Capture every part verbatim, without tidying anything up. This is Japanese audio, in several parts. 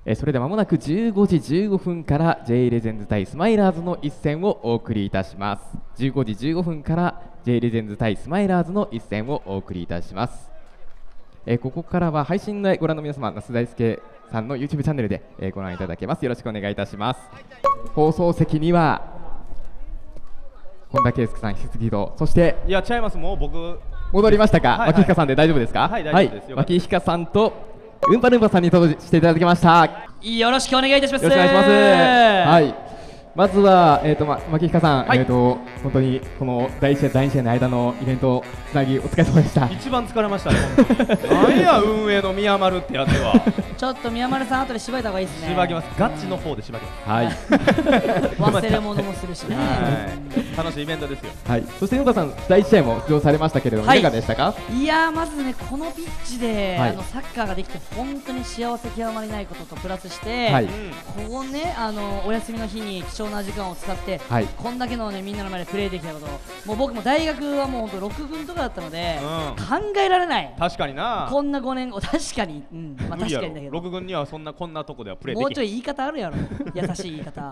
えー、それではまもなくじゅうごじじゅうごふんから J レジェンズ対スマイラーズの一戦をお送りいたします。じゅうごじじゅうごふんから J レジェンズ対スマイラーズの一戦をお送りいたします。えー、ここからは配信でご覧の皆様、那須大輔さんの YouTube チャンネルで、えー、ご覧いただけます。よろしくお願いいたします。放送席には本田圭佑さん、引き続きと、そしていや、違います、もう僕戻りましたか、 はいはい、 脇彦さんで大丈夫ですか。 はい、大丈夫です。 脇彦さんとウンパルンパさんに登場していただきました。 よろしくお願いいたします。 よろしくお願いします。はい、まずは、えーとま、牧彦さん、はい、えーと本当にこのだいいち試合、だいに試合の間のイベントつなぎお疲れ様でした。 一番疲れましたね。何や運営の宮丸ってやつは。 ちょっと宮丸さん後で縛いた方がいいですね。 縛ります。ガチの方で縛ります。 はい。 忘れ物もするしね。 楽しいイベントですよ。 はい。そしてウンパさん、だいいち試合も出場されましたけれども、いかがでしたか。 いやー、まずね、このピッチであのサッカーができて本当に幸せ極まりないこととプラスして、ここね、あのお休みの日に貴重な時間を使って、こんだけのねみんなの前でプレーできたこと、もう僕も大学はもう本当ろく軍とかだったので考えられない。 確かにな。 こんなごねんご、確かに、うん、まあ確かにだけど。 ろく軍にはそんなこんなとこではプレーできない。 もうちょい言い方あるやろ。優しい言い方。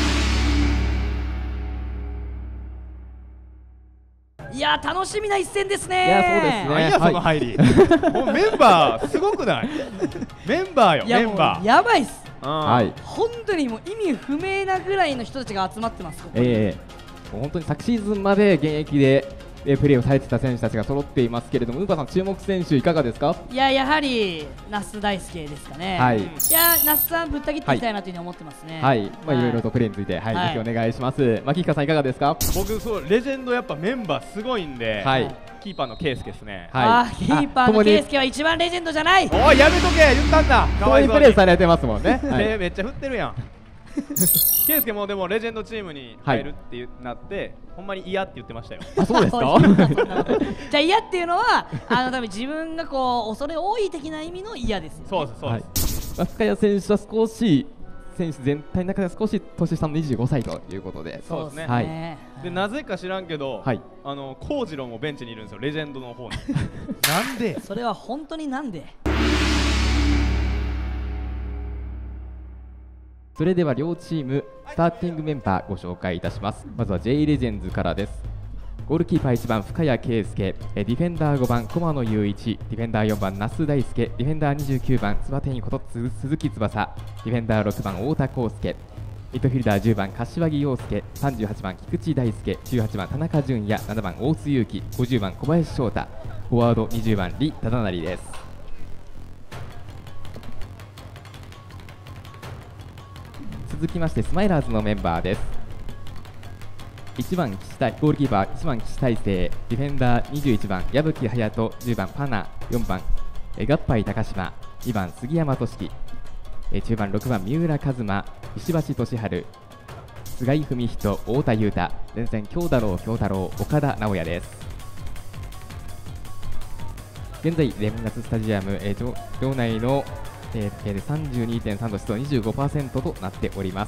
いやー、楽しみな一戦ですね。 いや、そうですね。 何やその入り。もうメンバーすごくない？メンバーよ、メンバー。 やばいっす。 はい。 本当にもう意味不明なぐらいの人たちが集まってます。 ええ、本当に昨シーズンまで現役でプレーをされてた選手たちが揃っていますけれども、ウンパさん、注目選手いかがですか。 いや、やはり那須大輔ですかね。 はい。いや、那須さんぶった切っていきたいなというふうに思ってますね。 はい。まあいろいろとプレーについて、はい、ぜひお願いします。牧彦さんいかがですか。 僕そうレジェンドやっぱメンバーすごいんで、 はい。 キーパーの圭佑ですね。 はい。キーパーの圭佑は一番レジェンドじゃない。 おい、やめとけ、言ったんだ。 かわいそうにプレーされてますもんね。 めっちゃ振ってるやん。圭佑もでもレジェンドチームに入るってなって、ほんまに嫌って言ってましたよ。 あ、そうですか。 じゃあ嫌っていうのは、あの多分自分がこう恐れ多い的な意味の嫌ですよ。 そうです、そうです。 深谷選手は少し選手全体の中で少し年下のにじゅうごさいということで、 そうですね。 はい。 で、なぜか知らんけど、あの幸次郎もベンチにいるんですよ、レジェンドの方に。なんで？ それは本当になんで？ それでは両チームスターティングメンバーご紹介いたします。まずは J レジェンズからです。ゴールキーパーいちばん深谷圭佑、ディフェンダーごばん駒野雄一、ディフェンダーよんばん那須大輔、ディフェンダーにじゅうきゅうばんつばてんこと鈴木翼、ディフェンダーろくばん太田康介、ミッドフィルダーじゅうばん柏木陽介、さんじゅうはちばん菊池大輔、じゅうはちばん田中純也、ななばん大津祐樹、ごじゅうばん小林翔太、フォワードにじゅうばん李忠成です。続きましてスマイラーズのメンバーです。いちばん岸大ゴールキーパーいちばん岸大成、ディフェンダーにじゅういちばん矢吹隼人、じゅうばんパナ、よんばんえ合杯高島、にばん杉山俊樹、え中盤ろくばん三浦一馬、石橋俊治、菅井文人、太田裕太、前線京太郎京太郎、岡田直也です。現在レンガススタジアム、え場場内のえー、さんじゅうにてんさん 度、湿度 にじゅうごパーセント となっております。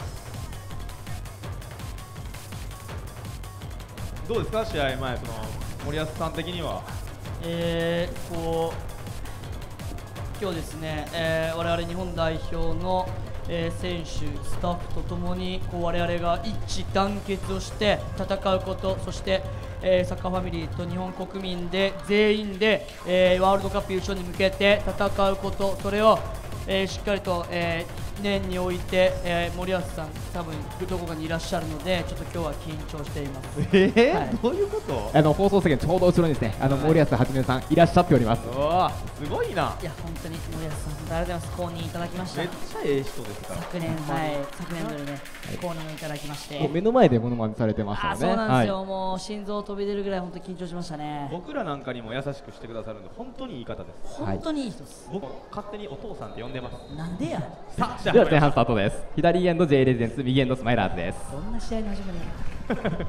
どうですか、試合前、その森保さん的には。 えー、こう今日ですね、えー、我々日本代表の、えー、選手、スタッフとともにこう我々が一致団結をして戦うこと、そしてえー、サッカーファミリーと日本国民で全員で、えー、ワールドカップ優勝に向けて戦うこと、それを、えー、しっかりと、えー、年において、えー、森保さん多分どこかにいらっしゃるので、ちょっと今日は緊張しています。 えーはい、どういうこと？ あの放送席のちょうど後ろにですね、あの森保はじめさんいらっしゃっております。 うわすごいな。 いや本当に森保さんありがとうございます。公認いただきました。 めっちゃええ人ですから。 昨年はい昨年度でね、はい、公認をいただきまして。 目の前でモノマネされてましたね。あ、 そうなんですよ。はい、もう心臓飛び出るぐらい本当に緊張しましたね。 僕らなんかにも優しくしてくださるんで本当にいい方です。 本当にいい人です。 僕勝手にお父さんって呼んでます。 なんでや。 さあでは前半スタートです。左エンド J レジェンズ、右エンドスマイラーズです。 どんな試合の始まり？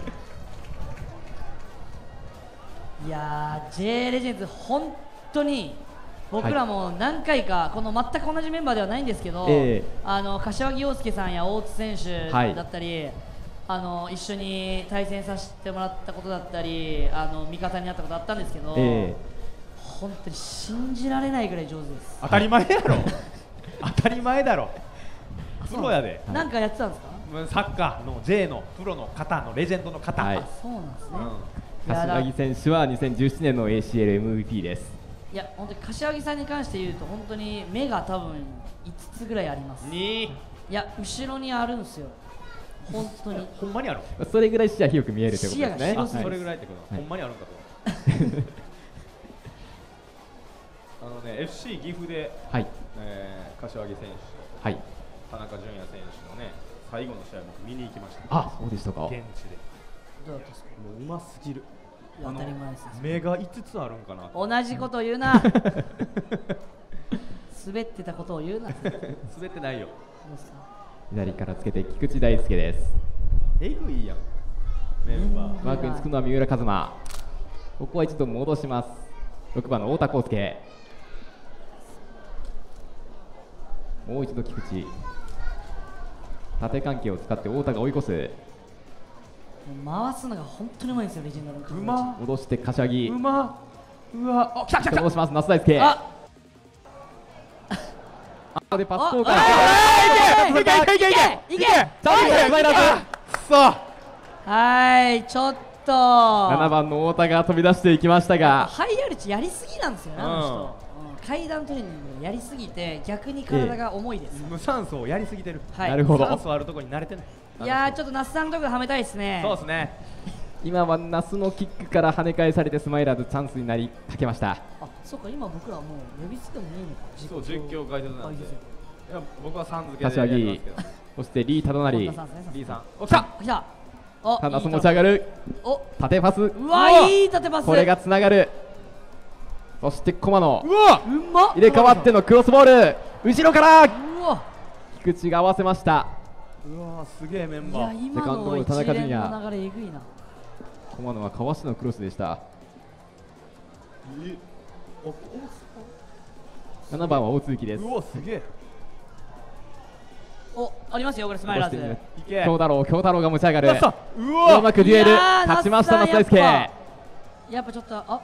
いやー J レジェンズ本当に僕らも何回かこの全く同じメンバーではないんですけど、えー、あの柏木陽介さんや大津選手だったり、はい、あの一緒に対戦させてもらったことだったり、あの味方になったことあったんですけど、えー、本当に信じられないぐらい上手です。 当たり前やろ。 当たり前だろ。プロやで。 なんかやってたんですか？ サッカーの ジェイ のプロの方のレジェンドの方。 はいあ、そうなんですね。 うん、 柏木選手はにせんじゅうななねんの エーシーエルエムブイピー です。 いや本当に柏木さんに関して言うと本当に目が多分いつつぐらいあります。 にいや後ろにあるんですよ。本当に。 ほんまにある。 それぐらい視野広く見えるということですね。 視野が広すぎるあ、それぐらいってこと、 はい、 ほんまにあるんかと。あのね、エフシー 岐阜で、 はい、 えー、柏木選手と、 はい、 田中純也選手のね、最後の試合僕見に行きました。 あ、そうでしたか。 現地で。 どうだったですか？ もううますぎる。 当たり前です。 目がいつつあるんかな。 同じこと言うな。滑ってたことを言うな。 滑ってないよ。 左からつけて菊池大輔です。 えぐいやん。メンバー。 マークにつくのは三浦一馬。ここは一度戻します。ろくばんの太田康介。もう一度菊池。縦関係を使って太田が追い越す。 回すのが本当にうまいんですよ、レジェンドの。 うま。 戻して柏木。 うま。うわ。あ、来た来た来た。 戻します。那須大輔。 あ。 あでパス交換。 いけいけいけいけいけいけ。 チャンスですマイナス。 くそ。 はい、ちょっと。 ななばんの太田が飛び出していきましたが。 ハイアルチやりすぎなんですよね、あの人。階段トレーニングやりすぎて逆に体が重いです。 無酸素をやりすぎてる。 はい。 なるほど。 酸素あるところに慣れてない。 いやーちょっと那須さんのところはめたいですね。 そうですね。 今は那須のキックから跳ね返されてスマイラーズチャンスになりかけました。 あ、そうか、今僕らもう呼び捨てもいいのか。 そう、実況解説なんで。いや、僕はさん付けで柏やります木けど。 そしてリータドナリ。 リーさん。お、来た。 来た。お、 ただそ持ち上がる。 お、 縦パス。 うわ、いい縦パス。 これがつながる。そして駒野。 うわ、 うま。 入れ替わってのクロスボール。後ろから。 うわ。 菊池が合わせました。 うわ、すげえメンバー。 いや、今の一連の流れえぐいな。 駒野はかわしのクロスでした。ななばんは大津木です。 うわ、すげえ。 お、ありますよ、これスマイラーズ。 京太郎、京太郎が持ち上がる。 うわ、 うまくデュエル勝ちました那須大輔。 やっぱちょっと、あ、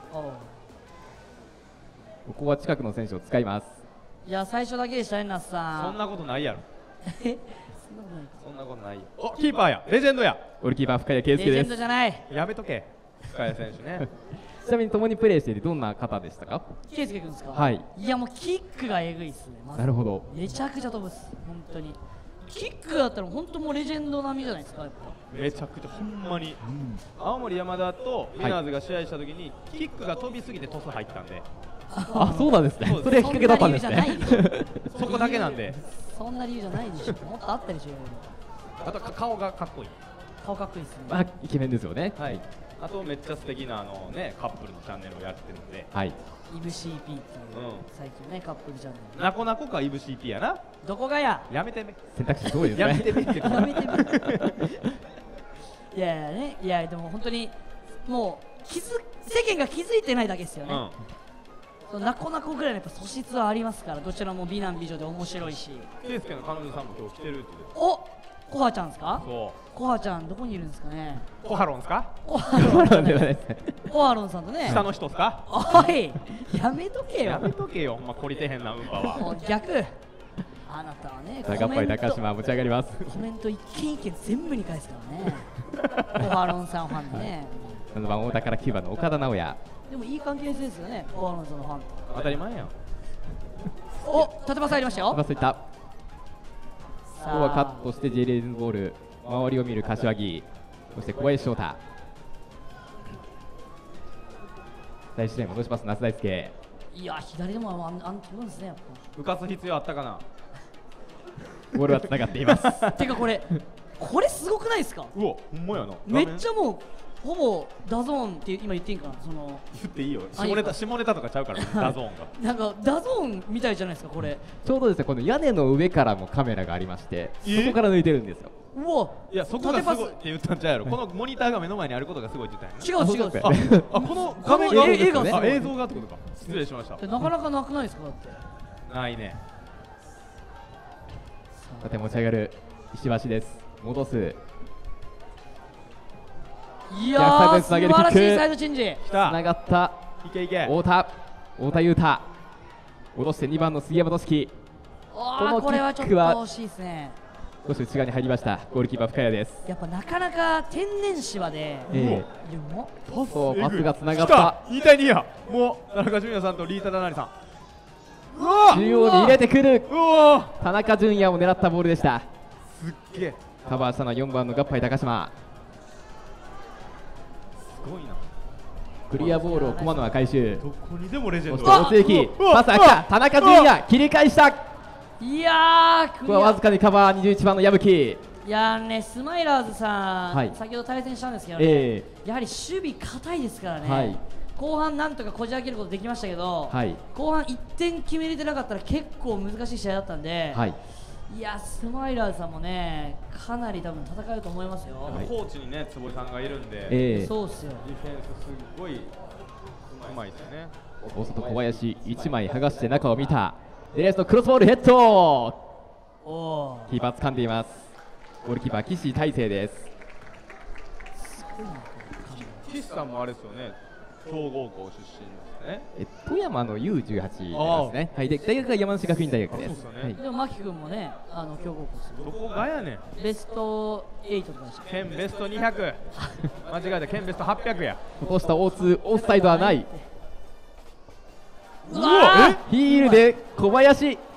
ここは近くの選手を使います。 いや、最初だけでしたね、那須さん。 そんなことないやろ。 え、 そんなことないよ。お、キーパーや、レジェンドや。 ゴールキーパー深谷圭介です。 レジェンドじゃない。 やめとけ。深谷選手ね。 ちなみに共にプレーしていてどんな方でしたか？ 圭介君ですか？ はい。 いや、もうキックがえぐいっすね。 なるほど。 めちゃくちゃ飛ぶっす、本当に。キックだったら本当もうレジェンド並みじゃないですか、やっぱ。 めちゃくちゃほんまに、うん、青森山田とウィナーズが試合したときに、はい、キックが飛びすぎてトス入ったんで。 あ、そうなんですね。それきっかけだったんですね。 そこだけなんで。 そんな理由じゃないでしょ。もっとあったでしょ。 あと顔がかっこいい。 顔かっこいいですね。 あ、イケメンですよね。 はい。あとめっちゃ素敵なあのねカップルのチャンネルをやってるんで。 はい。 イブ シーピー っていう、最近ねカップルチャンネル。 なこなこかイブ シーピー やな。 どこがや。 やめてみ。 選択肢すごいですね。 やめてみって。 やめてみ。いやいやね、いやでも本当にもう気づ世間が気づいてないだけですよね。うん、なこなこぐらいのやっぱ素質はありますから、どちらも美男美女で面白いし。 圭介の彼女さんも今日来てるって。 お、コハちゃんですか？ そう。 コハちゃんどこにいるんですかね。 コハロンですか？ コハロンではないですね。 コハロンさんとね。 下の人ですか？ おい、やめとけよ。 やめとけよ。ほんま懲りてへんなウンパは。 もう逆。あなたはね。 長っぱい高島持ち上がります。 コメント一件一件全部に返すからね。コハロンさんファンでね。 ななばん太田からきゅうばんの岡田直也。 でもいい関係性ですよね。コハロンさんのファン。 当たり前やん。 お、縦パス入りましたよ。 縦パスいった。ここはカットして J レーズンボール。周りを見る柏木、そして小林翔太。第一レーン戻します那須大輔。 いや、左でもあんあん飛ぶんですね、やっぱ。 浮かす必要あったかな。 ボールはつながっています。 てかこれ、これすごくないですか？ うわ、ほんまやな。 めっちゃもうほぼダゾーンって今言っていいんかな、その。 言っていいよ。下ネタ下ネタとかちゃうからダゾーンが。 なんかダゾーンみたいじゃないですかこれ。 ちょうどですね、この屋根の上からもカメラがありまして、そこから抜いてるんですよ。 うわ、 いやそこがすごいって言ったんちゃうやろ。このモニターが目の前にあることがすごいって言ったんや。 違う違う。 あ、この画面が映画あ映像がってことか。失礼しました。 なかなかなくないですかだって。 ないね。 さて持ち上がる石橋です。戻す。 いやー素晴らしいサイドチェンジ。 つながった。 いけいけ。 太田太田裕太。戻してにばんの杉山俊樹。 あこのーこれはちょっとキックは惜しいですね。 少し内側に入りました。ゴールキーパー深谷です。 やっぱなかなか天然芝で、 ええいやもパそうパスがつながっ来たた。 に対にや。もう田中純也さんとリータダナリさん。うわ中央に入れてくる。 うわ田中純也を狙ったボールでした。 すっげえカバーしたのはよんばんのガッパイ高島。 すごいな。 クリアボールを駒野が回収。 どこにでもレジェそしてンド大津行うわパスが来た。田中純也切り返した。こいやークリアこはわずかにカバーにじゅういちばんの矢吹。 いやーねスマイラーズさん、 はい先ほど対戦したんですけどね、 えやはり守備硬いですからね、 はい後半なんとかこじ開けることできましたけど、 はい後半いってん決めれてなかったら結構難しい試合だったんで、 はいいやスマイラーズさんもねかなり多分戦えると思いますよ、 はいコーチにね坪井さんがいるんで、 ええそうっすよ。 ディフェンスすっごいうまいですよね。 大外小林いちまい剥がして中を見た。デレスのクロスボールヘッド。 おーキーパー掴んでいます。ゴールキーパー岸大成です。 岸さんもあれですよね、強豪校出身ですね。 え富山の ユーじゅうはち ですね。はい、で大学が山梨学院大学です。 そうですよねはいでも牧君もねあの強豪校ですよ。 どこがやねん。 ベストエイトとかでしたっけ。 県ベストにひゃく間違えた、県ベストはっぴゃくや。 落とした大津オフサイドはない。 うわーヒールで小林。い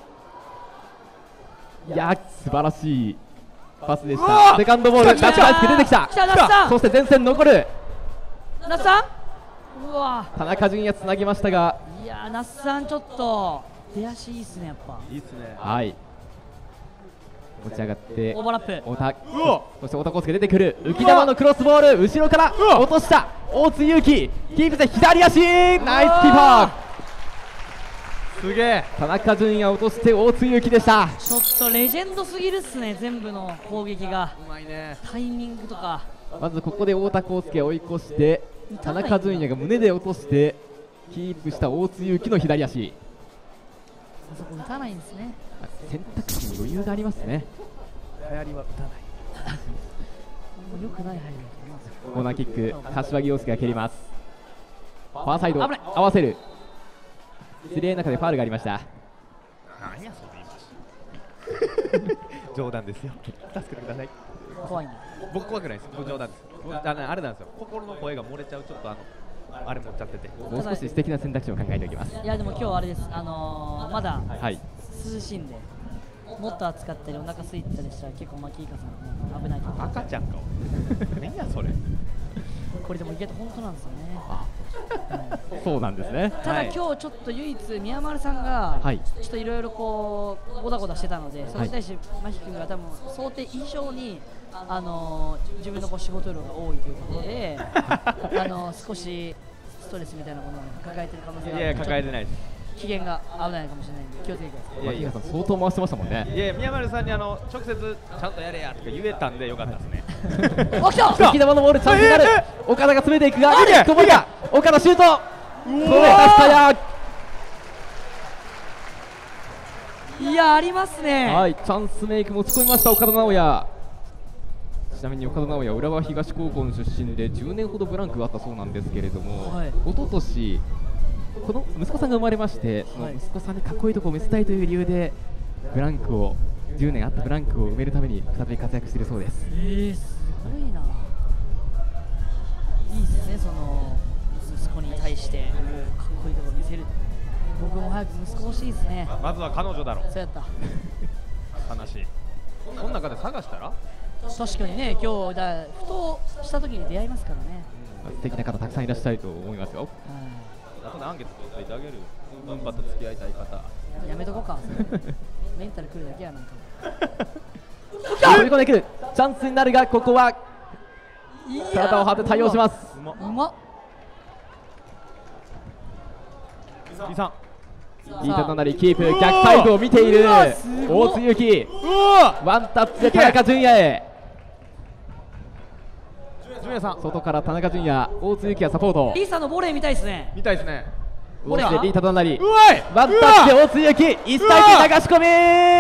や素晴らしいパスでしうわた。セカンドボール来たダッチバイスク出てきた。 来た那須さんそして前線残る。 那須さんうわ田中純也つなぎましたが、 いやー那須さんちょっと出足いいっすねやっぱ。 いいっすね。 はい持ち上がってオーバーラップ。 太田、 うわそして太田康介出てくる。浮き球のクロスボール後ろからうわ落とした大津祐樹。キープで左足ナイスキーパー。 すげえ。 田中純也落として大津祐樹でした。 ちょっとレジェンドすぎるっすね全部の攻撃が。 うまいね。 タイミングとか。 まずここで太田康介追い越して田中純也が胸で落としてキープした大津祐樹の左足。 あそこ打たないんですね。 選択肢に余裕がありますね。 流行りは打たない。 もう良くない入りだと思いますよ。 コーナーキック柏木陽介が蹴ります。ファーサイド危ない合わせる。失礼な中でファールがありました。 何やその言い回し。冗談ですよ。助けてください。 怖いな。 僕怖くないです。僕冗談です。僕あのあれなんですよ。心の声が漏れちゃうちょっとあのあれ持っちゃってて。 もう少し素敵な選択肢を考えておきます。 いやでも今日あれですあのー、まだはい涼しいんでもっと暑かったりお腹空いてたりしたら結構マキイカさん、ね、危ないと思う。 赤ちゃんか。何やそれ。 これでも意外と本当なんですよね。 そうなんですね。 ただ、 はい今日ちょっと唯一宮丸さんがはいちょっといろいろこうゴダゴダしてたので、それに対してマキ君が多分想定以上にあのー自分のこう仕事量が多いというところであのー少しストレスみたいなものを抱えてる可能性があるいやので抱えてないです。 機嫌が危ないかもしれないので気をつけてください。 いやいや牧原さん相当回してましたもんね。 いや宮丸さんにあの直接ちゃんとやれやとか言えたんでよかったですね。 あ来た浮き球のボールチャンスになるええ。 岡田が詰めていくがあれこぼれた。岡田シュート。それ出うわしたや。 いやありますね。 はい、チャンスメイクも突っ込みました岡田直也。ちなみに岡田直也は浦和東高校の出身でじゅうねんほどブランクがあったそうなんですけれども、 はい一昨年この息子さんが生まれまして、そのはい息子さんにかっこいいところを見せたいという理由でブランクをじゅうねんあったブランクを埋めるために再び活躍しているそうです。 えー、すごいな。いいですね、その息子に対してかっこいいところ見せる。僕も早く息子欲しいですね。 まずは彼女だろ。 そうやった。 話。この中で探したら。 確かにね、今日だふとした時に出会いますからね。 素敵な方たくさんいらっしゃると思いますよ。 は後でアンケート取っていてあげる。ウンパと付き合いたい方。 い、やめとこうか。メンタルくるだけやなんか。 飛び込んでくる。チャンスになるがここは体を張って対応します。 うまっ。 うまっ。 B さん。 飯田となりキープ逆サイドを見ているうわすごい大津祐樹。 うわ。 ワンタッチで田中純也へ。 純也さん。 外から田中純也、大津祐樹がサポート。 リーさんのボレー見たいですね。 見たいですね。 大津でリータとなりうわい。 ワンタッチで大津祐樹一対一流し込み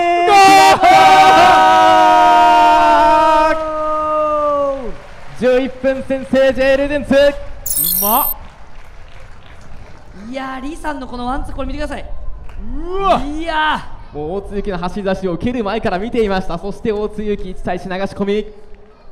じゅういっぷん先制 J レジェンズ。 うまっ。 いやー、リーさんのこのワンツーこれ見てください。 うわ。 いやもう大津幸の走り出しを受ける前から見ていました。そして大津幸いち対いち流し込み、 うん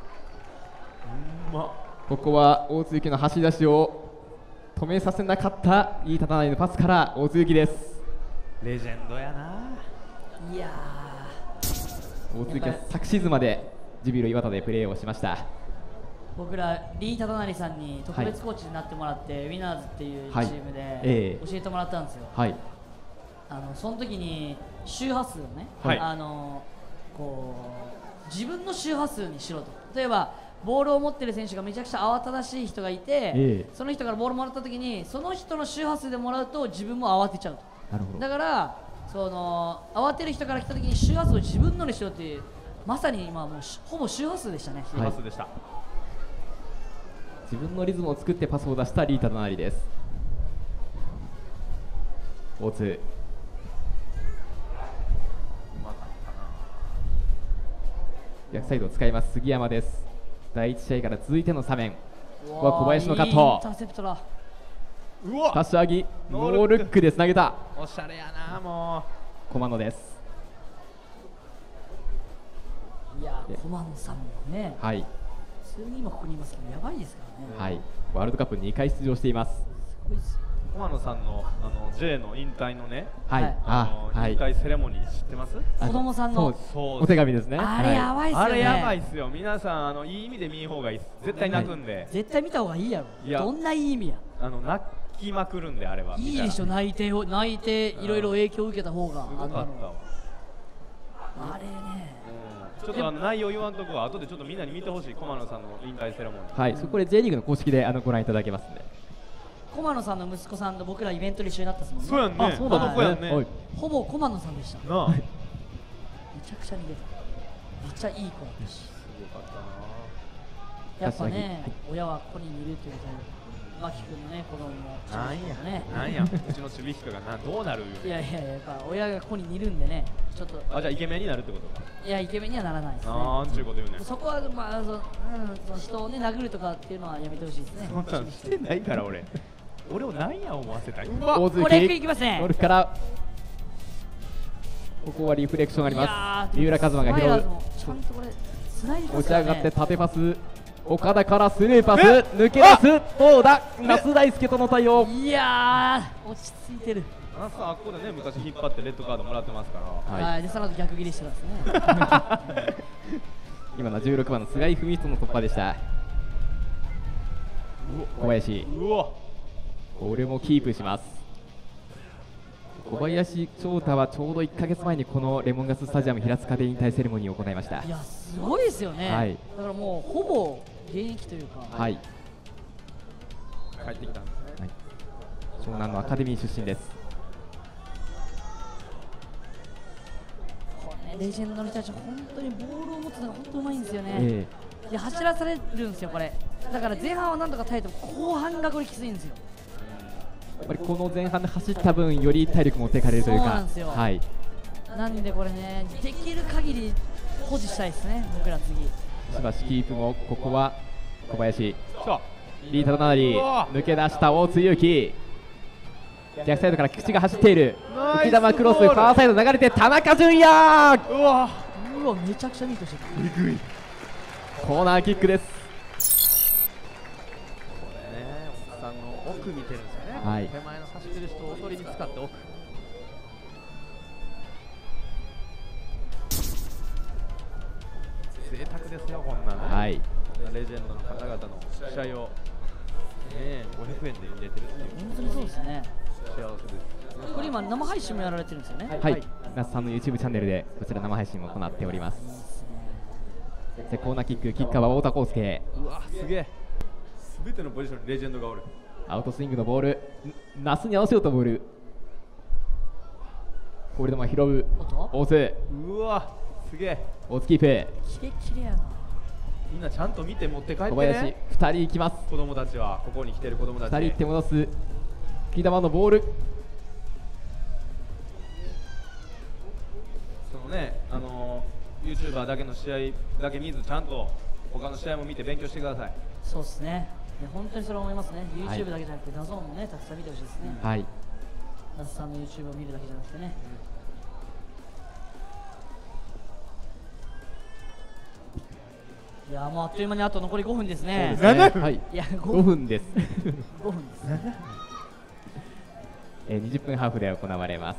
まここは大津幸の走り出しを止めさせなかった飯田成のパスから大津幸です。 レジェンドやな。 いや大津幸は昨シーズンまでジュビロ磐田でプレーをしました。 ー僕らリー・タタナリさんに特別コーチになってもらって、はい、ウィナーズっていうチームで、 はいえー、 教えてもらったんですよ。 はいあのその時に周波数をね、 はい、 あのこう自分の周波数にしろと。例えばボールを持ってる選手がめちゃくちゃ慌ただしい人がいて、 ええ、 その人からボールもらった時にその人の周波数でもらうと自分も慌てちゃうと。 なるほど。 だからその慌てる人から来た時に周波数を自分のにしろっていう、まさに今もうほぼ周波数でしたね。 周波数でした、はい、 自分のリズムを作ってパスを出したリータナリです。大津逆サイドを使います杉山です。だいいち試合から続いてのスタメン。ここは小林のカット、 インターセプトだ。 うわ柏木ノールックでつなげた。 おしゃれやな。もう駒野です。 いや駒野さんもね、 はい、 普通に今ここにいますけどやばいですからね。 はい、ワールドカップにかい出場しています。 すごいですよ。 駒野さんのあの J の引退のね、 はい、 あの引退セレモニー知ってます？ 子供さんのお手紙ですね。 あれやばいっすよね。 あれやばいっすよ。皆さんあのいい意味で見ん方がいいです。絶対泣くんで。 絶対見た方がいいやろ。 いやどんないい意味や。 あの泣きまくるんであれは。 いいでしょ、泣いて泣いていろいろ影響を受けた方が。 すごかったわ。 あれね。 ちょっとあの内容言わんとこは後でちょっとみんなに見てほしい。駒野さんの引退セレモニー。 はい、そこで J リーグの公式であのご覧いただけますんで。 駒野さんの息子さんと僕らイベントで一緒になったっすもんね。 そうやんね。 あ、そうなんですね。 あの子やんね。 ほぼ駒野さんでした。 なあ。 めちゃくちゃに出た。めっちゃいい子だったし。 すごかったな。 やっぱね、親はここにいるということで。牧君のね、子供も。 なんやね。なんや。うちのちびひかがなどうなる。 いやいや、やっぱ親がここにいるんでね。ちょっと。 あ、じゃあイケメンになるってことか。 いや、イケメンにはならないですね。 ああ、んちゅうこと言うね。 そこはまあ、その、うん、その人をね殴るとかっていうのはやめてほしいですね。 そんなんしてないから俺。俺を何や思わせたい。うわ、 これいきますね。 ゴルフからここはリフレクションがあります。三浦和馬が拾う。 ちゃんとこれ繋いで持ち上がって縦パス。岡田からスルーパス抜け出す。どうだ。那須大輔との対応。 いやー落ち着いてる。 あなたあっこでね昔引っ張ってレッドカードもらってますから。 はい。でその後逆切りしてたんですね。 今のじゅうろくばんの菅井文人の突破でした。小林。 うわ。 これもキープします。小林翔太はちょうどいっかげつまえにこのレモンガススタジアム平塚で引退セレモニーを行いました。 いやすごいですよね、はい、だからもうほぼ現役というか、 はい、 帰ってきたんですね、はい、 湘南のアカデミー出身です。 これレジェンドの人たち本当にボールを持つのが本当うまいんですよね、 えー、で走らされるんですよこれ。だから前半はなんとか耐えても後半がこれきついんですよ。 やっぱりこの前半で走った分より体力持っていかれるというか。 そうなんですよ、はい、なんでこれねできる限り保持したいですね僕ら次。 しばしキープもここは小林リータのなり抜け出した大津祐樹。逆サイドから菊池が走っている。浮玉クロスファーサイド流れて田中純也。 うわうわめちゃくちゃミートしてる。 えぐいコーナーキックです。 これね奥さんの奥見てるんですよね、はい、手前の差してる人をおとりに使って奥。贅沢ですよこんなね、 はい、 レジェンドの方々の試合を、ね、ごひゃくえんで入れてるっていう。 本当にそうですね。 幸せです。 これ今生配信もやられてるんですよね。 はい、はい、那須さんの YouTube チャンネルでこちら生配信も行っております。でコーナーキック、キッカーは太田康介。 うわすげえ。すべてのポジションにレジェンドがおる。 アウトスイングのボール、那須に合わせようとボール。これでも拾う大津。 うわすげえ。 大津キープ。 キレキレやな。 みんなちゃんと見て持って帰ってね。 小林ふたり行きます。 子供たちはここに来てる子供たち。 ふたり行って戻す。木玉のボール。 そのね、あのー、YouTuber だけの試合だけ見ずちゃんと他の試合も見て勉強してください。 そうですね。本当にそれ思いますね。YouTube だけじゃなくてダゾーンもねたくさん見てほしいですね。 はい。 那須さんの YouTube を見るだけじゃなくてね。 いやもうあっという間にあと残りごふんですね。 そうですね。はい。 いやごふんです。 ごふんです。 えー、にじゅっぷんハーフで行われます。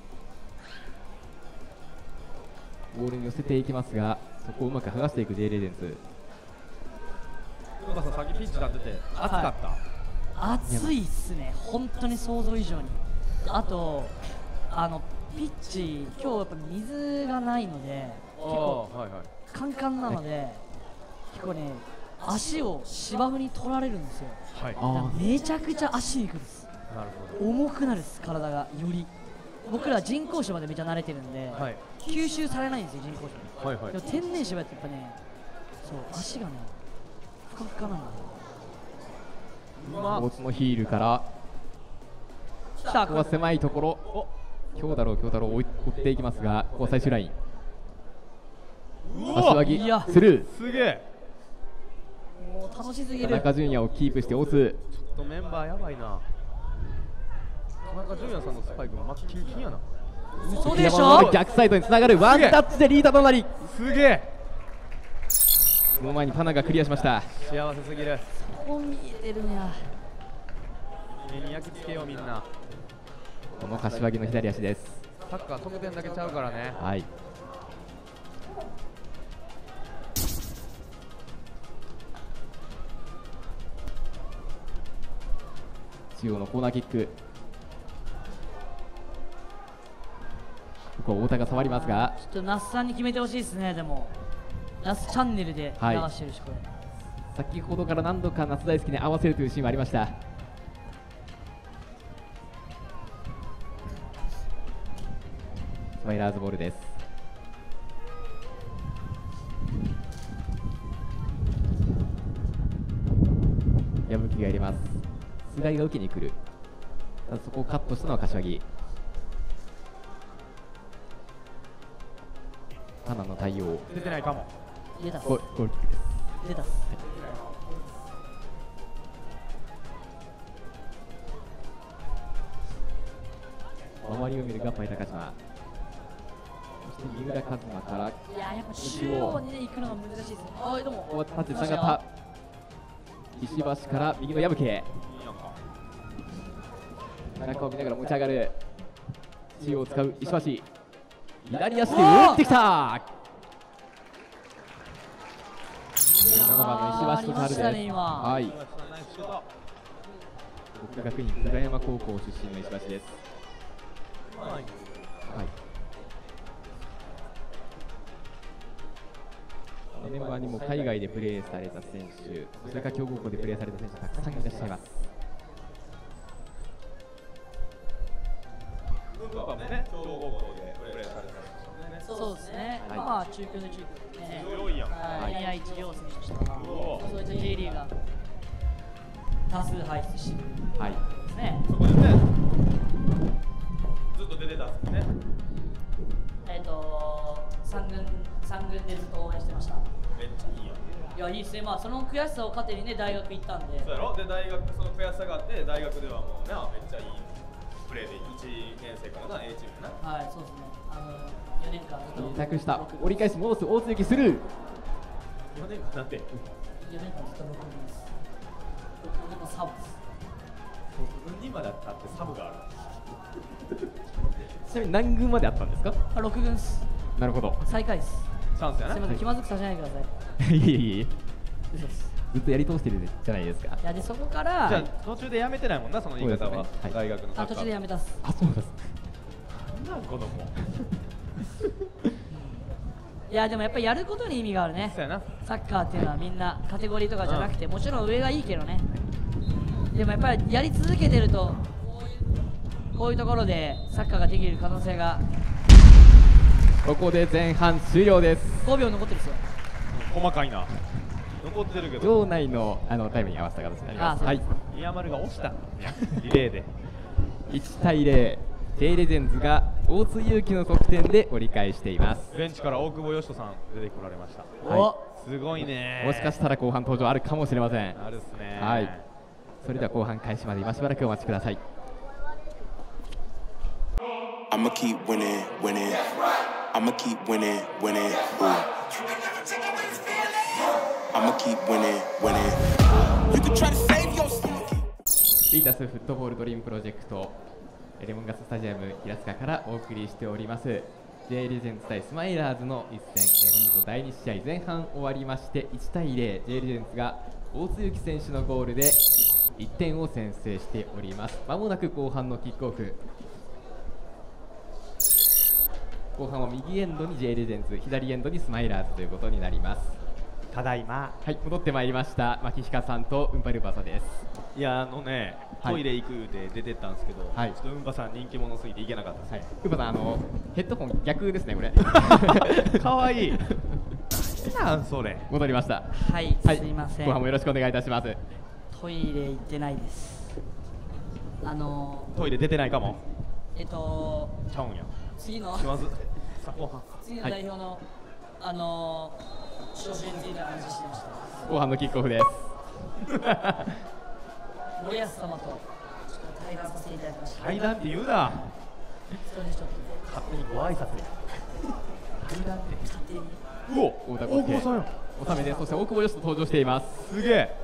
ボールに寄せていきますが、そこをうまく剥がしていく J レジェンズ。 黒川さん、さっきピッチ立ってて暑かった、はい、 暑いっすね、本当に想像以上に。あとあのピッチ、今日やっぱ水がないので結構カンカンなので、結構ね足を芝生に取られるんですよ、はい、めちゃくちゃ足にくるんです。なるほど、重くなるです、体がより。僕ら人工芝でめちゃ慣れてるんで、はい、吸収されないんですよ、人工芝、はいはい、でも天然芝ってやっぱね、そう足がねふかふかなんだよ。 大津のヒールからここは狭いところ、京太郎京太郎を追っていきますが、ここは最終ライン足技スルー。 すげえ、 もう楽しすぎる。 田中純也をキープして大津。 ちょっとメンバーやばいな。田中純也さんのスパイクもマッキンキンやな。 嘘でしょ。 逆サイドにつながるワンタッチでリーダーとなり、 すげえ。 その前にパナがクリアしました。 幸せすぎる。 そこ見えてるね。 目に焼き付けようみんな。 この柏木の左足です。 サッカー得点だけちゃうからね。 はい。中央のコーナーキック。ここは太田が触りますが、 ちょっと那須さんに決めてほしいですね。でも那須チャンネルで流してるし、はい、これ先ほどから何度か那須大好きに合わせるというシーンもありました。スマイラーズボールです。矢吹が入れます。菅井が受けに来る。ただそこをカットしたのは柏木。パナの対応出てないかも。 出たっす。 ゴールキックです。 出たっす。 周りを見るがパイ高島。そして三浦和馬から、いややっぱ中央にね行くのが難しいですね。あいどうも。 ここは立って下がった。石橋から右の矢吹。田中を見ながら持ち上がる。中央を使う石橋。左足で打ってきた。ななばんの石橋とタルです。はい。國學院久我山高校出身の石橋です。はい。メンバーにも海外でプレーされた選手、それから強豪校でプレーされた選手たくさんいらっしゃいます。 そうですね。はい、まあ中京で中京ね。強いやん。はい。宮市亮選手とか、そういった J リーが多数輩出してる。はい。ですね。 そこでね、ずっと出てたんですね。 えっと三軍三軍でずっと応援してました。 めっちゃいいやん。 いやいいですね。まあその悔しさを糧にね大学行ったんで。 そうやろ。で大学その悔しさがあって大学ではもうねめっちゃいいプレーでいちねん生からな A チームな。 はいそうですね。あのよねんかん二択した折り返し戻す大津行きする。よねんかんなんて。よねんかんずっとろく軍です。ろく軍のサブです。 ろく軍にまであってサブがある。 ちなみに何軍まであったんですか？ あろく軍です。 なるほど。 最下位です。 チャンスやな。 すみません気まずくさせないでください。 いえいえいえ。嘘です。ずっとやり通してるじゃないですか。 いやでそこからじゃあ途中でやめてないもんなその言い方は、ねはい、大学のあ途中でやめたっす。 あそうです。 なんなん子供。 いやでもやっぱりやることに意味があるね。 そうやな。 サッカーっていうのはみんなカテゴリーとかじゃなくて、うん、もちろん上がいいけどね。でもやっぱりやり続けてるとこういうところでサッカーができる可能性が。 ここで前半終了です。 ごびょう残ってるんですよ。 細かいな。残ってるけど場内のあのタイムに合わせた形になります。はい。 宮丸が押した。リレーでいちたいゼロ、J レジェンズが大津祐樹の得点で折り返しています。 ベンチから大久保嘉人さん出てこられました。 はい。 すごいね。 もしかしたら後半登場あるかもしれません。 あるっすね。 はい。それでは後半開始まで今しばらくお待ちください。I'ma keep winning, winning. I'ma keep winning, winning. Ooh. I'ma keep winning, winning. You can try to save yourself. ビータスフットボールドリームプロジェクトレモンガススタジアム平塚からお送りしております J レジェンズ対スマイラーズの一戦、えー、本日のだいに試合前半終わりましていちたいゼロ J レジェンズが大津幸選手のゴールでいってんを先制しております。まもなく後半のキックオフ、後半は右エンドに J レジェンズ、左エンドにスマイラーズということになります。 ただいま。 はい、戻ってまいりました牧鹿さんとウンパルバサです。 いやあのね、トイレ行くで出てったんですけど、はい、ちょっとウンパさん人気者すぎて行けなかったです。はい、ウンパさんあのヘッドホン逆ですねこれ。かわいい。なんそれ。戻りました。 はい、はい、すいません。 後半もよろしくお願いいたします。 トイレ行ってないです。あのー、トイレ出てないかも。 えっとちゃうんや。 次のしますさあ後半次の代表の、はい、あのー、招集について話してました。 後半のキックオフです。 森保様とちょっと対談させていただきました。 対談って言うな。 それでちょっと勝手にご挨拶で。対談って勝手に。 うお、大久保さんよ。 おためで、そして大久保嘉人登場しています。 すげえ。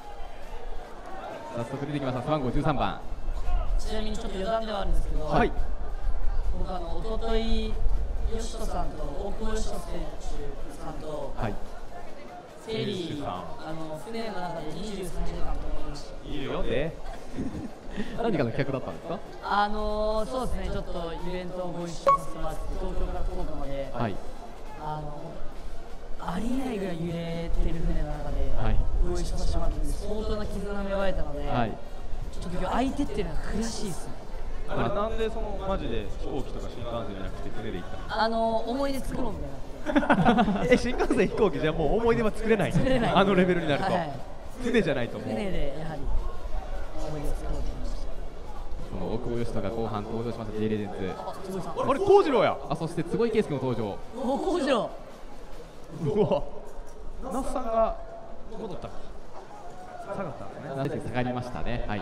早速出てきました背番号じゅうさんばん。 ちなみにちょっと余談ではあるんですけど、はい、僕あの一昨日吉人さんと大久保嘉人選手さんと、はい、フェリーあの船の中でにじゅうさんじかん共にしているよね。 何かの企画だったんですか？ あのそうですね、ちょっとイベントをご一緒させてもらって東京から福岡まで、はい、あのありえないぐらい揺れてる船の中でご一緒させてもらって相当な絆が芽生えたので、はい、ちょっと今日相手っていうのは悔しいですね。 あれなんでそのマジで飛行機とか新幹線じゃなくて船で行ったの？ あの思い出作ろうみたいな。 え新幹線飛行機じゃもう思い出は作れない。 作れない。 あのレベルになると、 はい、 船じゃないともう。 船でやはり思い出を作ろうと思いました。 その大久保嘉人が後半登場しました J レジェンズ。 あれ幸次郎や。 あそして坪井圭介も登場。 お幸次郎。 うわ。那須さんが戻った。下がったんですね。 那須下がりましたね。はい。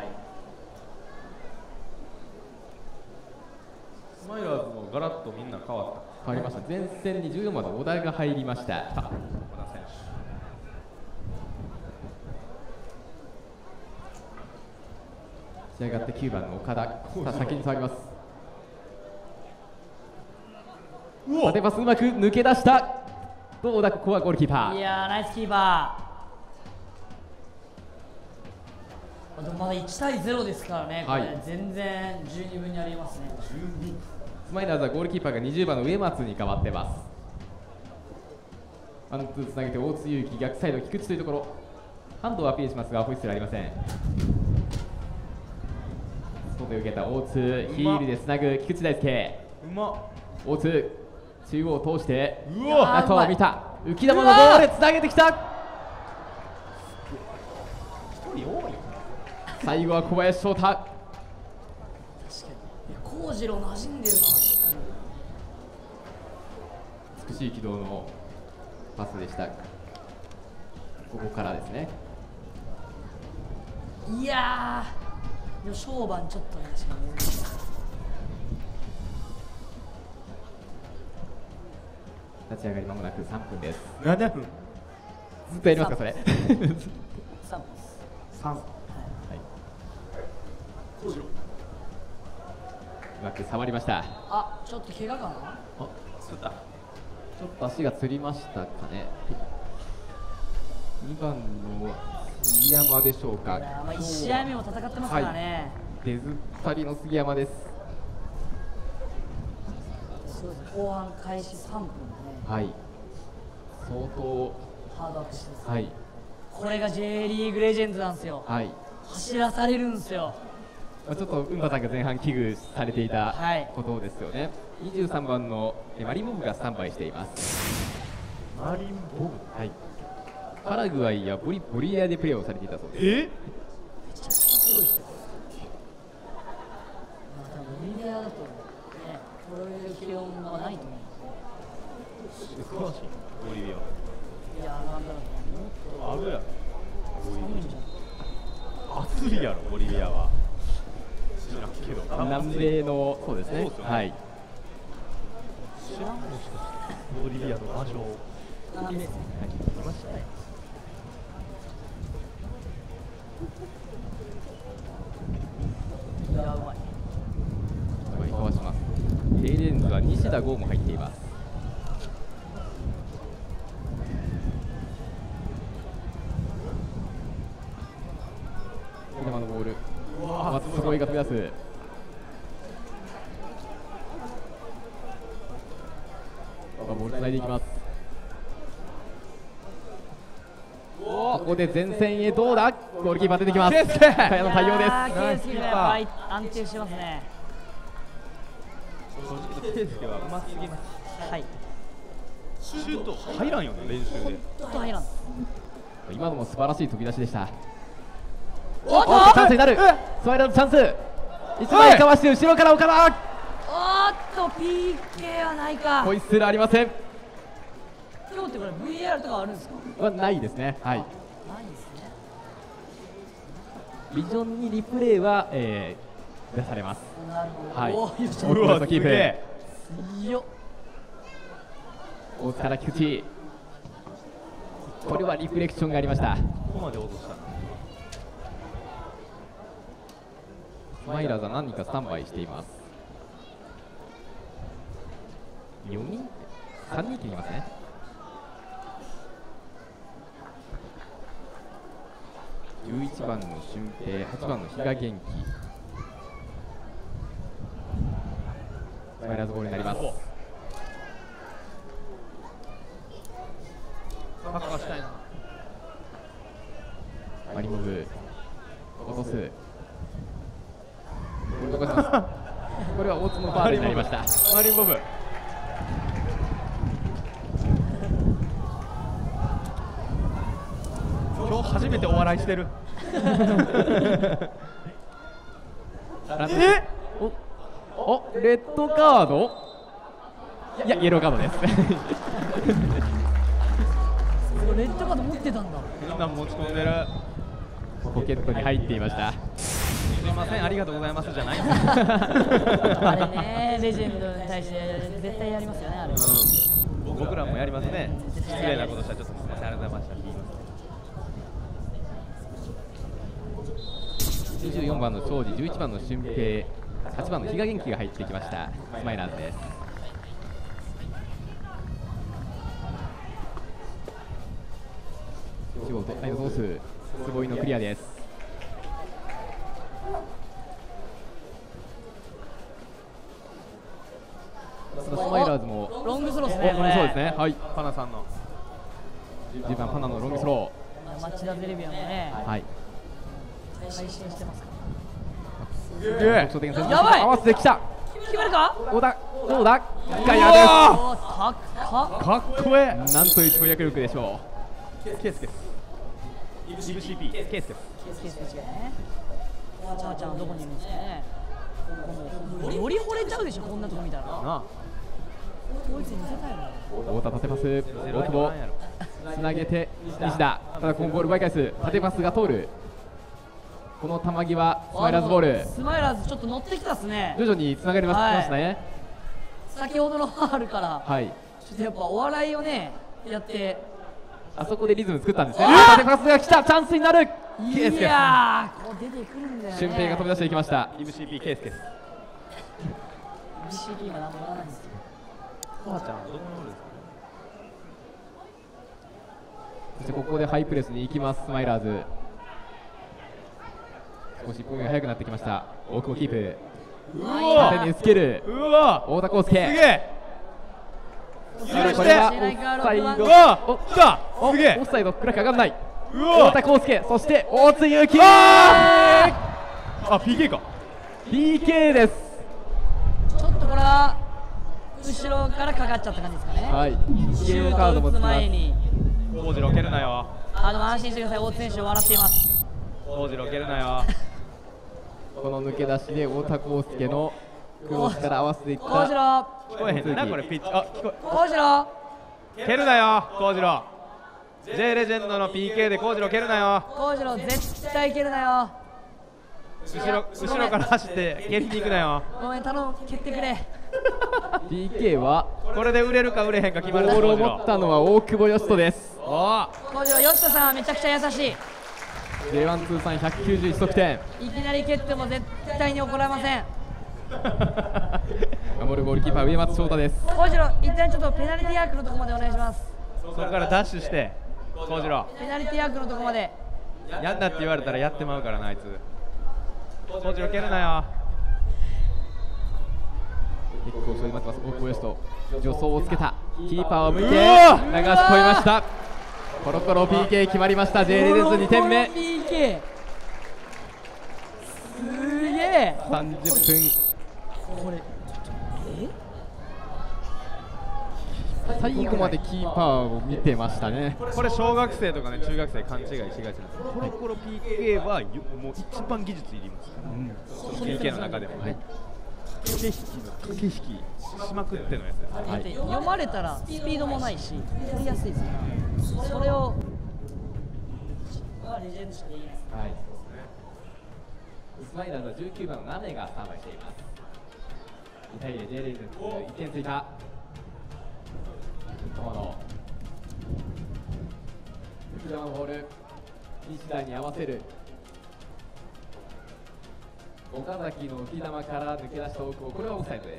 スマイラーズもガラッとみんな変わった。 変わりました。前線にじゅうよんばんの小田が入りました。小田選手。仕上がってきゅうばんの岡田。さあ先に触ります。縦パスうまく抜け出した。どうだここはゴールキーパー。 いやーナイスキーパー。でもまだいちたいゼロですからね。これ、はい、全然十二分にありますね。 じゅうに。スマイラーズはゴールキーパーがにじゅうばんの植松に変わってます。ワンツーつなげて大津祐樹逆サイド菊池というところ、ハンドをアピールしますがホイッスルありません。外で受けた大津、ヒールでつなぐ菊池大輔。 うまっ。 大津中央を通して中を見た浮き球のボールつなげてきた。 一人多いよ。 最後は小林翔太。確かに幸次郎馴染んでるな。 美しい軌道のパスでした。ここからですね。 いやー小盤ちょっとね確かに立ち上がりまもなくさんぷんです。 ななふんずっとやりますかそれ。 さんさん。はい。幸次郎。 うまく触りました。 あ、ちょっと怪我かな。 あ、つった。ちょっと足がつりましたかね。にばんの杉山でしょうか。 まあいち試合目も戦ってますからね。 はい、出ずっぱりの杉山です。 そうです。後半開始さんぷんでね。 はい。相当ハードアップしてます。 はい。 これが J リーグレジェンズなんですよ。はい。走らされるんですよ。 ちょっと運馬さんが前半危惧されていたことですよね。はい、にじゅうさんばんのマリンボブがスタンバイしています。 マリンボブ、 はい、パラグアイやボリボリビアでプレーをされていたそうです。 え？ めちゃくちゃすごい人。まあ、ボリビアだとね、こういう気温はないと思うんですよ。 詳しいボリビア。 いや、なんだろう。 あるやろ。 寒いんじゃん。 暑いやろボリビアは。 南米のそうですね。はい。 知らんもしかしてボリビアの場所。 南米。はい。 来ましたね。 西田剛も入っています。山のボール、松坪井が飛び出す。ボールつないでいきます。ここで前線へどうだ。ゴールキーパー出てきます。深谷の対応です。 ケイスケがやっぱり安定してますね。 正直ケイスケはうますぎます。 はい。 シュート入らんよね、練習で。 ちょっと入らん。 今のも素晴らしい飛び出しでした。 おっと、 チャンスになる。スマイラーのチャンス。一枚かわして後ろから岡田。 おっと ピーケー はないか。 ホイッスルありません。 今日ってこれ ブイアール とかあるんですか？ はないですね。はい。 ないですね。 ビジョンにリプレイは、えー、出されます。 なるほど。 はい。 お大久保キープ。 強っ。 大津から菊池。これはリフレクションがありました。 ここまで落としたな。 スマイラーズは何人かスタンバイしています。よにんさんにん切りますね。じゅういちばんの俊平、はちばんの比嘉元気。スマイラーズボールになります。 バッカーしたいな。 マリモブ落とす。これどこしますこれは大津のファールになりました。 マリンボブ。今日初めてお笑いしてる。 えおおレッドカード。いやイエローカードですレッドカード持ってたんだ。 みんな持ち込んでる。 ポケットに入っていました。 すみません、ありがとうございますじゃない。 あれね、レジェンドに対して絶対やりますよね、あれ。 うん、僕らもやりますね。失礼なことしたらちょっとすみません、ありがとうございましたって言います。 にじゅうよんばんの庄司、じゅういちばんの俊平、はちばんの比嘉元気が入ってきました。スマイラーズです。中央とサイドコース、坪井のクリアです。スマイラーズもロングスローですね。 そうですね。はい。 パナさんのじゅうばんパナのロングスロー。町田ゼレビアンもね。 はい。 配信してますか。 すげえ。 やばい。 合わせてきた。 決まるか？ どうだ。どうだ。ガヤです。 かっかっこええ。 なんという跳躍力でしょう。ケースケス。イブシーピー。ケースケス。 ケースケスですよね。ちゃーちゃんはどこにいるんですかね。より惚れちゃうでしょ、こんなとこ見たら。なあ。こいつ見せたいの。太田縦パス、大久保。つなげて西田。ただこのボール奪い返す。縦パスが通る。この球際、スマイラーズボール。 スマイラーズちょっと乗ってきたっすね。 徐々につながりましたね。 先ほどのファールから。 はい。 ちょっとやっぱお笑いをね、やって。 あそこでリズム作ったんですね。縦パスが来た、チャンスになる。 いやー、こう出てくるんだよね。 俊平が飛び出していきました。 イブシーピー ケースケス。 イブシーピー が何も言わないんですよ。 母ちゃん、どこにおるんですか。 そしてここでハイプレスに行きます、スマイラーズ。少しポイントが速くなってきました。大久保キープ。縦につける。 うわ太田康介。 すげえ。 これはオフサイド。 うわお来た。すげえ。 オフサイドクラック上がらない。 太田康介、そして大津祐樹。 あ、ピーケー か。 ピーケー です。 ちょっとこれは後ろからかかっちゃった感じですかね。 はい。 シュート打つ前に。 大次郎蹴るなよ。 あ、でも安心してください。大津選手笑っています。 大次郎蹴るなよ。 この抜け出しで太田康介のクロスから合わせていった。 大次郎。 聞こえへんなこれピッチ。あ、聞こえ。 大次郎。 蹴るなよ、大次郎。J レジェンドの ピーケー で大次郎蹴るなよ。 大次郎絶対蹴るなよ。 後ろ後ろから走って蹴りに行くなよ。 ごめん、頼む、蹴ってくれ。 ピーケー はこれで売れるか売れへんか決まる。 ボールを持ったのは大久保嘉人です。 おお。 大次郎、吉田さんはめちゃくちゃ優しい。 ジェイワン 通算ひゃくきゅうじゅういち得点。 いきなり蹴っても絶対に怒られません。 守るゴールキーパー上松翔太です。 幸次郎、一旦ちょっとペナルティーアークのところまでお願いします。 そこからダッシュして幸次郎ペナルティーアークのところまでやんなって言われたらやってまうからな。あいつ幸次郎蹴るなよ。 結構そういますます。大久保嘉人助走をつけたキーパーを向いて流し込みました。コロコロ ピーケー 決まりました。 J レジェンズにてんめ。 ピーケー すげえ。 さんじゅっぷん。 これえ最後までキーパーを見てましたね。 これ小学生とかね中学生勘違いしがちなんです。コロコロ ピーケー はよもう一番技術いります、うん、ピーケー の中でもね、はい、駆け引きの駆け引きしまくってのやつです、 はい、読まれたらスピードもないし取りやすいですから、それをレジェンドしていいです。 はい、スマイラーのじゅうきゅうばんのナメがスタンバイしています。にたいゼロ J レジェンズいってん追加。友野内田のボール西田に合わせる。岡崎の浮き球から抜け出した大久保、これはオフサイドです。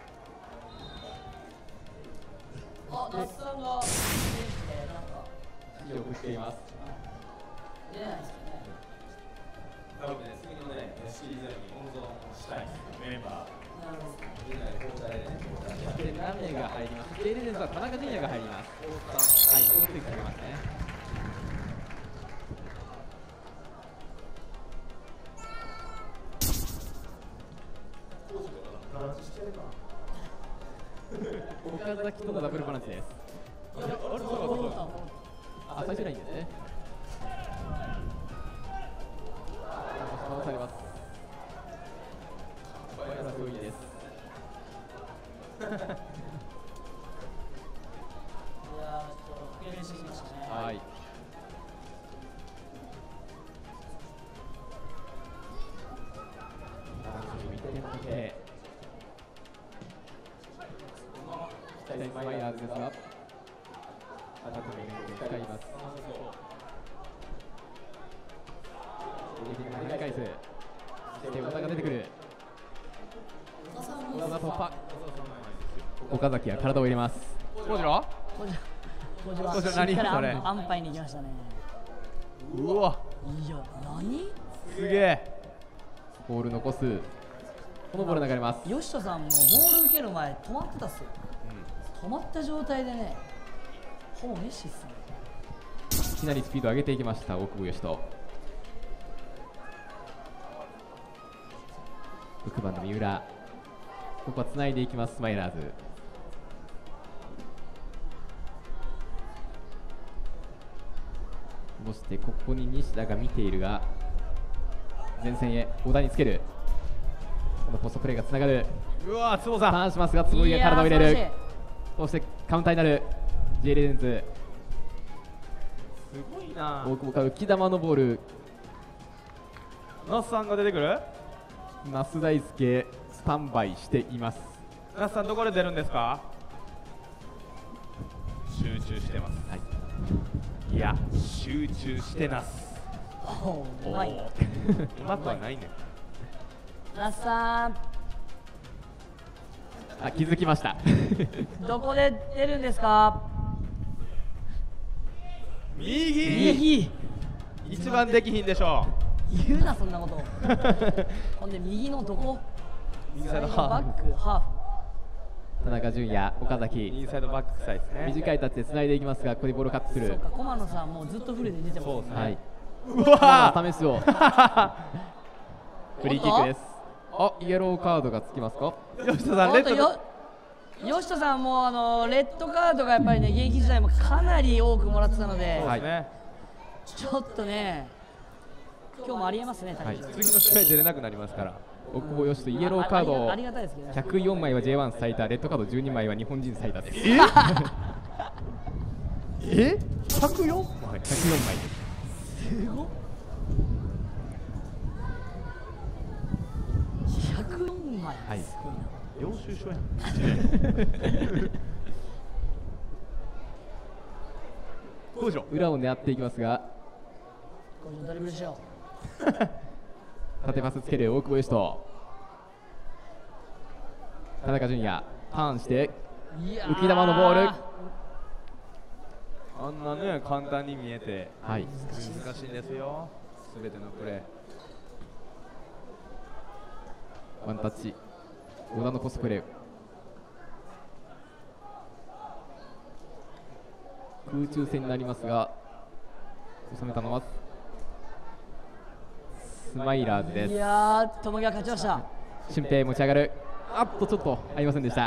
あ、那須さんが指示を送っています。 出ないですよね。 多分ね、次のね、シーズンに温存したいメンバー。 なるほど。 で、何名が入ります。J レジェンズは田中純也が入ります。はい、ここついてあげますね。岡崎とのダブルバランスです。あ、最初ラインですね。回されます。これは遠いです。 いやー、ちょっと復練してきましたね。 はい。いってんだけ。期待マイヤーズですが、アタックのイベントを使います。跳ね返す。そして小田が出てくる。小田突破。岡崎は体を入れます。 小次郎？ 小次郎はしっかり安牌に行きましたね。 うわ。 いや、何？ すげえ。 ボール残す。このボール流れます。 吉田さんもボール受ける前止まってたっすよ。止まった状態でね、ほぼメッシっすね。 いきなりスピードを上げていきました大久保嘉人。ろくばんの三浦、ここはつないでいきますスマイラーズ。そしてここに西田が見ているが、前線へ小田につける。このポストプレーがつながる。 うわー、坪さんターンしますが坪井が体を入れる。そしてカウンターになる J レジェンズ。 すごいな。 大久保から浮き球のボール。 那須さんが出てくる。 那須大輔スタンバイしています。 那須さんどこで出るんですか。集中してます。はい、いや集中してなす。 おー、うまい。 うまくはないね。 那須さん、 あ、気づきました。 どこで出るんですか。 右。 右。 一番できひんでしょう。言うなそんなこと。ほんで右のどこ。 右サイドハバックハーフ。田中純也、岡崎。 右サイドバックサイですね。 短いタッチで繋いでいきますが、ここにボールをカットする。 そうか、駒野さんもうずっとフルで出てますね。 そうですね。 はい。 うわー、試しを。フリーキックです。あ、イエローカードがつきますか。 吉田さんレッド。 吉田さんもあのレッドカードがやっぱりね、現役時代もかなり多くもらってたので、 そうですね。 ちょっとね、今日もありえますね。 はい、次の試合出れなくなりますから。 大久保嘉人イエローカードありがたいですけどね。 ひゃくよんまいは ジェイワン 最多、レッドカードじゅうにまいは日本人最多です。 え？え？ひゃくよん？ ひゃくよんまいです。 すごっ。ひゃくよんまい。 はい。 すごいな。 領収書やん。どうしよう。 裏を狙っていきますが、 これドリブルしよ縦パスつける大久保嘉人。 田中純也ターンして浮き球のボール。 あんなね簡単に見えて、 はい、 難しいんですよ、すべてのプレー。ワンタッチ、小田のポストプレー。空中戦になりますが、収めたのはスマイラーズです。 いやー、友木が勝ちました。 俊平持ち上がる。あっとちょっと合いませんでした。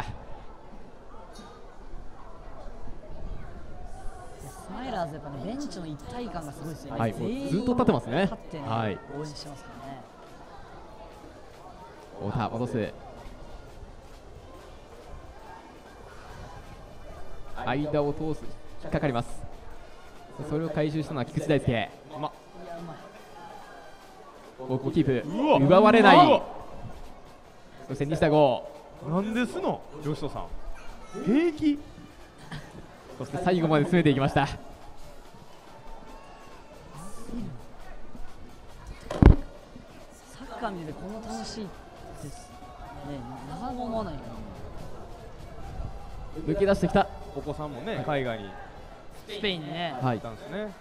スマイラーズやっぱね、ベンチの一体感がすごいですね。 はい、もうずっと立ってますね。 立ってね、 はい、 応援してますからね。 太田戻す。間を通す、引っかかります。それを回収したのは菊池大輔。 ー。ま、 大久保キープ、奪われない。そして西田剛、 なんですの吉野さん、平気。 そして最後まで詰めていきました。 サッカー見ててこんな楽しいですね、なかなか思わないよ。 抜け出してきた。 お子さんもね、海外にスペインにね、 はい、 行ったんですね。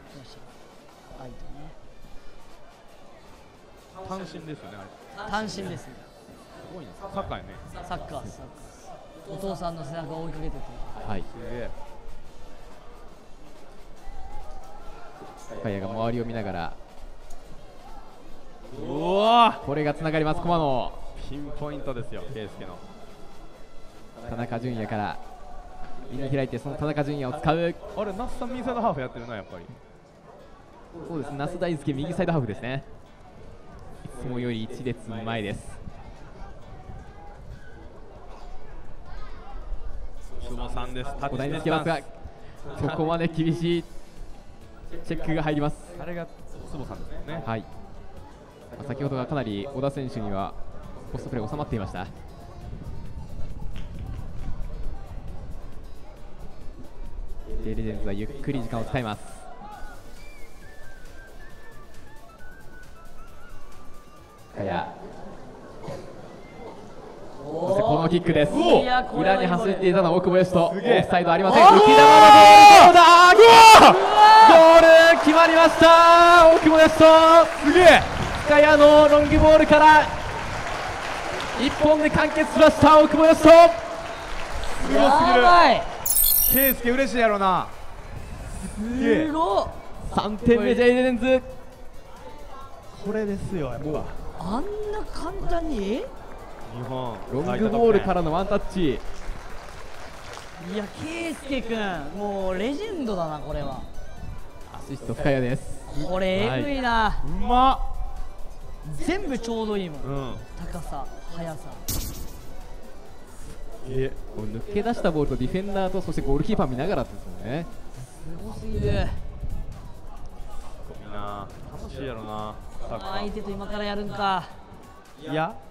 単身ですよね、あれ。 単身ですね。 すごいね、サッカーやね。 サッカー、サッカー。お父さんの背中を追いかけてて。 はい。 すげえ。 深谷が周りを見ながら、 うわこれがつながります。駒野ピンポイントですよ、圭介の。 田中純也から右に開いて、その田中純也を使う。 あれ、那須さん右サイドハーフやってるな、やっぱり。 そうです、那須大輔右サイドハーフですね。いつもより一列前です。 久保さんです。タッチお題につけますが、そこまで厳しいチェックが入ります。 あれが久保さんですよね。 はい。先ほどがかなり小田選手にはポストプレー収まっていました。J レジェンズはゆっくり時間を使います。深谷、そしてこのキックです。裏に走っていたのは大久保嘉人。オフサイドありません。浮き球のボール、どうだ。ゴール決まりました。大久保嘉人、 すげえ。 深谷のロングボールから一本で完結しました。大久保嘉人、 すごすぎる。 やばい。 圭介嬉しいやろな。 すごっ。 さんてんめ J レジェンズ。 これですよ、やっぱ。 あんな簡単に。 日本ロングボールからのワンタッチ。 いや、圭介君、もうレジェンドだな、これは。 アシスト深谷です。 これえぐいな。 うまっ。 全部ちょうどいいもん。 うん。 高さ、速さ。 え、 こう抜け出したボールとディフェンダーと、そしてゴールキーパー見ながらですよね。 すごすぎる。 みんな楽しいやろな。 相手と今からやるんか。 いや、 いや、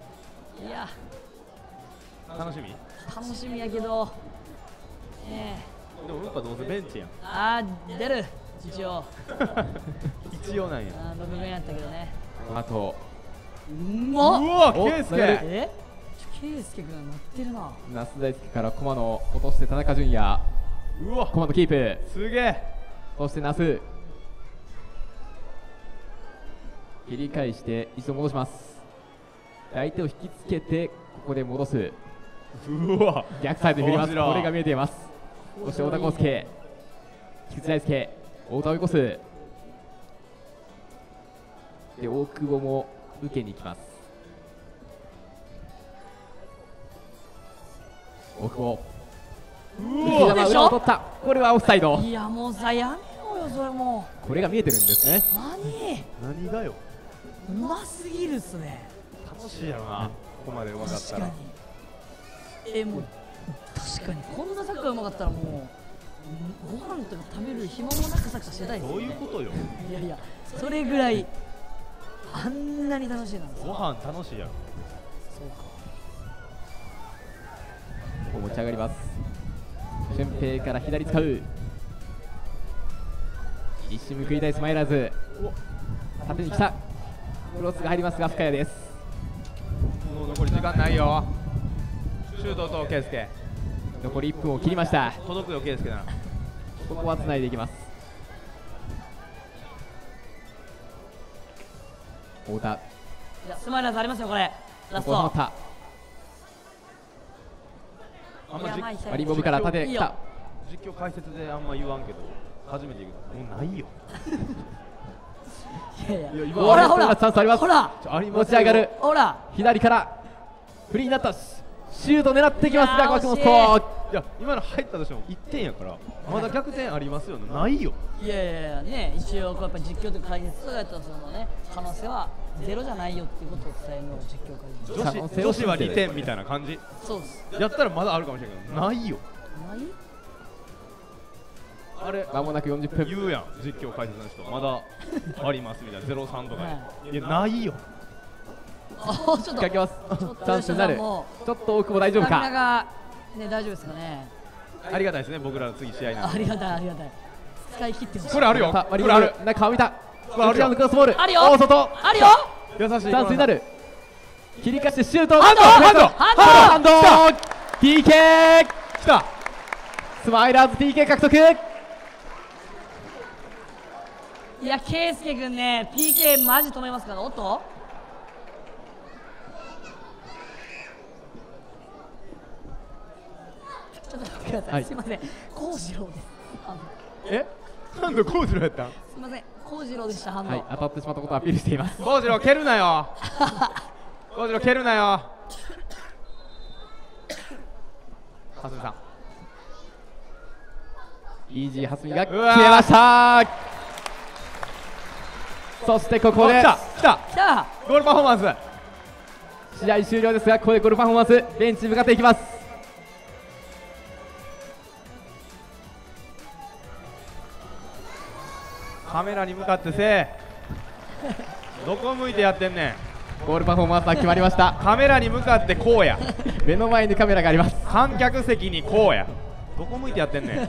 楽しみ。 楽しみやけど。ええ。でもやっぱどうせベンチやん。 あー、出る。一応。 一応なんや。 あー、ろくめんやったけどね。 あと、 うまっ。 うわ、圭介。 え？圭介君乗ってるな。 那須大輔から駒野落として田中純也。 うわ、 駒野キープ。 すげえ。 そして那須。切り返して一度戻します。相手を引きつけてここで戻す。 うわ、 逆サイドに振ります。 面白い。 これが見えています。そして太田康介、菊池大輔、太田を追い越す。で大久保も受けに行きます。大久保、浮き球裏を取った。これはオフサイド。 いや、もうさ、やめようよ、それもうこれが見えてるんですね。 何何がよ。 うますぎるっすね。 楽しいやろな、ここまでうまかったら。 確かに。え、もう確かにこんなサッカーうまかったらもうご飯とか食べる暇もなくサッカーしてたいですね。 どういうことよ。 いやいや、それぐらいあんなに楽しいなんです。 ご飯楽しいやろ。 そうか。 こう持ち上がります。俊平から左使う。一瞬報いたいスマイラーズ。縦に来た。クロスが入りますが深谷です。 もう残り時間ないよ。 シュートと圭介。 残りいっぷんを切りました。 届くよ圭介なら。 ここはつないでいきます。太田、 スマイラーズありますよこれ。ラスト。 ここはまたあんまじマリンボブから縦来た。 実況解説であんま言わんけど初めて言う。もうないよ。 いやいや、 いや今ほらほらチャンスあります。 ほらあります持ち上がる。 ほら左からフリーになった。シュート狙ってきますが、 いやー枠本。 惜しいや今の入ったとしてもいってんやからまだ逆転ありますよね。ないよ。 いやいやいやね、一応こうやっぱ実況とか解説とかやったらそのね可能性はゼロじゃないよっていうことを伝えるのが実況解説。 女子女子はにてんみたいな感じ。 そうです。 やったらまだあるかもしれないけどないよ。 ない？ あれまもなくよんじゅっぷん。 言うやん実況解説の人まだありますみたいなゼロさんとかはで。いやないよ。 あ、ちょっと仕掛けます。 ちょっとチャンスになる。ちもょっと大久保大丈夫スタミナか。 がね大丈夫ですかね。 ありがたいですね僕らの次試合なんで。 ありがたいありがたい。使い切ってほしい。 これあるよ。 マリンボこれあるブ中を見た。 これあるよ内側のクロスボール。 あるよ大外。 あるよ。 優しい。 チャンスになる。切り返してシュート。 ハンドハンドハンド。ピーケー。 来た。 スマイラーズ ピーケー 獲得。 いや、圭介君ね ピーケー マジ止めますから。おっとちょっと待ってください、 はい、 すいません幸次郎です。あのえなんで幸次郎やったん。 すいません幸次郎でした。反応、 はい、当たってしまったことをアピールしています。 幸次郎蹴るなよ。幸次郎蹴るなよ。蓮見さんイージー蓮見が決めました。そしてここで来た来た来た。 ゴールパフォーマンス。 試合終了ですが、ここでゴールパフォーマンス、ベンチに向かっていきます。 カメラに向かってせえ。どこ向いてやってんねん。 ゴールパフォーマンスは決まりました。 カメラに向かってこうや。 目の前にカメラがあります。 観客席にこうや。どこ向いてやってんねん。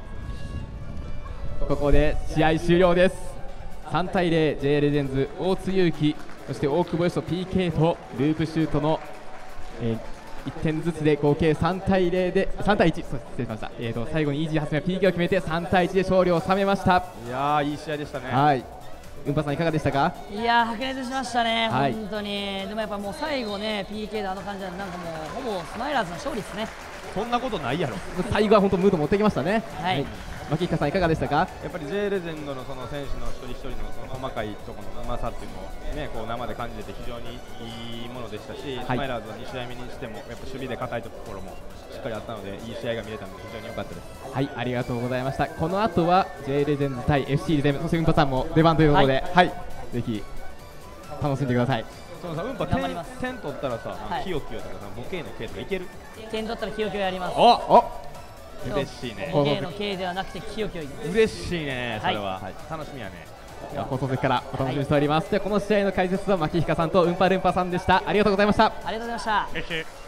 ここで試合終了です。さんたいゼロ、 ジェイ レジェンズ大津祐樹、そして大久保嘉人 ピーケー とループシュートの、えー、いってんずつで合計さんたいゼロでさんたいいち、そう失礼しました、えー、と最後にイージー蓮見が ピーケー を決めてさんたいいちで勝利を収めました。 いやーいい試合でしたね。 はい、うんぱさんいかがでしたか。 いやー白熱しましたね、 はい、 本当に。でもやっぱもう最後ね ピーケー であの感じなんで、なんかもうほぼスマイラーズの勝利ですね。 そんなことないやろ。 最後は本当ムード持ってきましたね。 はい、はい、 牧下さんいかがでしたか。 やっぱり J レジェンドのその選手の一人一人のその細かいところのうまさっていうのをねこう生で感じて非常にいいものでしたし、はい、スマイラーズはに試合目にしてもやっぱ守備で硬いところもしっかりあったのでいい試合が見れたので非常に良かったです。 はい、ありがとうございました。この後は J レジェンド対 エフシー リゼム、そしてうんぱさんも出番ということで、はい、はい、ぜひ楽しんでください。 そのさうんぱ点点取ったらさ、はい、キヨキヨとかさボケの K とかいける。 点取ったらキヨキヨやります。 おお嬉しいね。 ボケの K ではなくてキヨキヨ。 嬉しいねそれは、はい、楽しみやね。 では放送席からお楽しみにしております。はい、ではこの試合の解説は牧下さんとうんぱるんぱさんでした。ありがとうございました。 ありがとうございました。